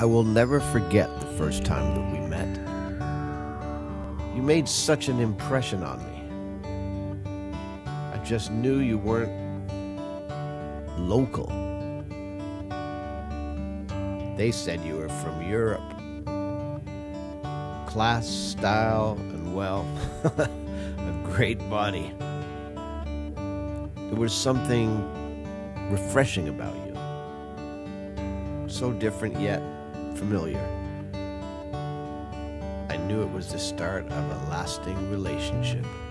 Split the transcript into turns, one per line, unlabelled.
I will never forget the first time that we met. You made such an impression on me. I just knew you weren't local. They said you were from Europe. Class, style, and well, a great body. There was something refreshing about you. So different yet familiar. I knew it was the start of a lasting relationship.